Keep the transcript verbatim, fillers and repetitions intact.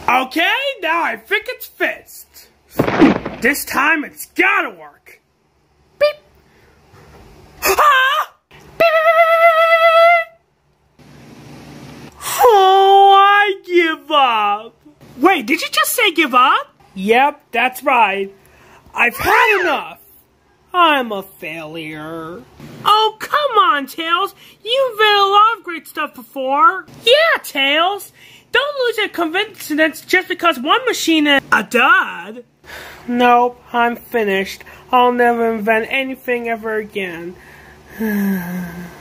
Okay, now I think it's fixed. This time it's gotta work. Beep. Ah! Beep. Oh, I give up. Wait, did you just say give up? Yep, that's right. I've had enough. I'm a failure. Oh, come on, Tails. You've done a lot of great stuff before. Yeah, Tails. Don't lose your confidence just because one machine is a dud. Nope, I'm finished. I'll never invent anything ever again.